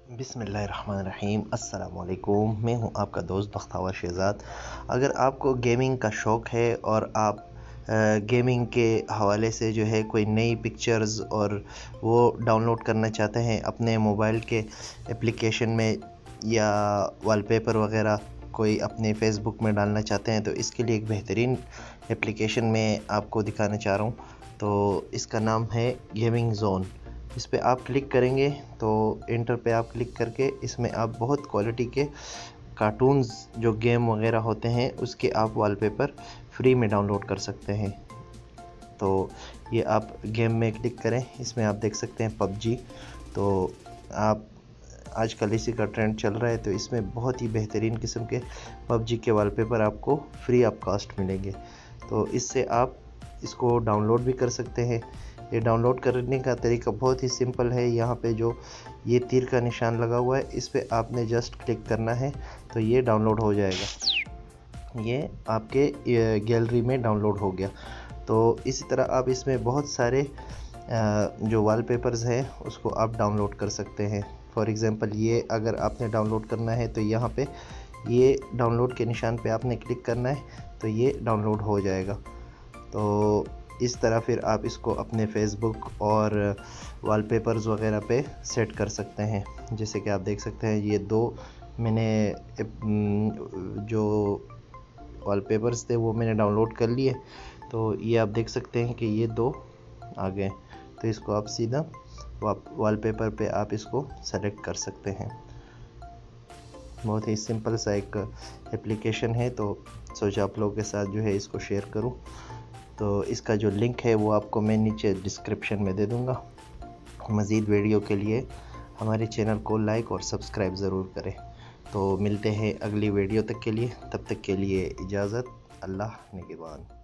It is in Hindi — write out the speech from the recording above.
बिस्मिल्लाहिर्रहमानिर्रहीम। अस्सलामुअलैकुम। मैं हूं आपका दोस्त बख्तावर शहज़ाद। अगर आपको गेमिंग का शौक़ है और आप गेमिंग के हवाले से जो है कोई नई पिक्चर्स और वो डाउनलोड करना चाहते हैं अपने मोबाइल के एप्लीकेशन में, या वॉलपेपर वगैरह कोई अपने फ़ेसबुक में डालना चाहते हैं, तो इसके लिए एक बेहतरीन एप्लीकेशन मैं आपको दिखाना चाह रहा हूँ। तो इसका नाम है गेमिंग ज़ोन। इस पे आप क्लिक करेंगे तो इंटर पे आप क्लिक करके इसमें आप बहुत क्वालिटी के कार्टून्स जो गेम वगैरह होते हैं उसके आप वॉलपेपर फ्री में डाउनलोड कर सकते हैं। तो ये आप गेम में क्लिक करें, इसमें आप देख सकते हैं पबजी। तो आप आजकल इसी का ट्रेंड चल रहा है, तो इसमें बहुत ही बेहतरीन किस्म के पबजी के वॉलपेपर आपको फ्री ऑफ कॉस्ट मिलेंगे। तो इससे आप इसको डाउनलोड भी कर सकते हैं। ये डाउनलोड करने का तरीका बहुत ही सिंपल है। यहाँ पे जो ये तीर का निशान लगा हुआ है, इस पे आपने जस्ट क्लिक करना है तो ये डाउनलोड हो जाएगा। ये आपके गैलरी में डाउनलोड हो गया। तो इसी तरह आप इसमें बहुत सारे जो वॉलपेपर्स हैं उसको आप डाउनलोड कर सकते हैं। फॉर एग्ज़ाम्पल ये अगर आपने डाउनलोड करना है तो यहाँ पे ये डाउनलोड के निशान पे आपने क्लिक करना है तो ये डाउनलोड हो जाएगा। तो इस तरह फिर आप इसको अपने फ़ेसबुक और वॉलपेपर्स वगैरह पे सेट कर सकते हैं। जैसे कि आप देख सकते हैं ये दो मैंने जो वॉलपेपर्स थे वो मैंने डाउनलोड कर लिए। तो ये आप देख सकते हैं कि ये दो आ गए। तो इसको आप सीधा वॉलपेपर पे आप इसको सेलेक्ट कर सकते हैं। बहुत ही सिंपल सा एक एप्लीकेशन है, तो सोचा आप लोगों के साथ जो है इसको शेयर करूं। तो इसका जो लिंक है वो आपको मैं नीचे डिस्क्रिप्शन में दे दूंगा। मज़ीद वीडियो के लिए हमारे चैनल को लाइक और सब्सक्राइब ज़रूर करें। तो मिलते हैं अगली वीडियो तक के लिए, तब तक के लिए इजाज़त। अल्लाह निगहबान।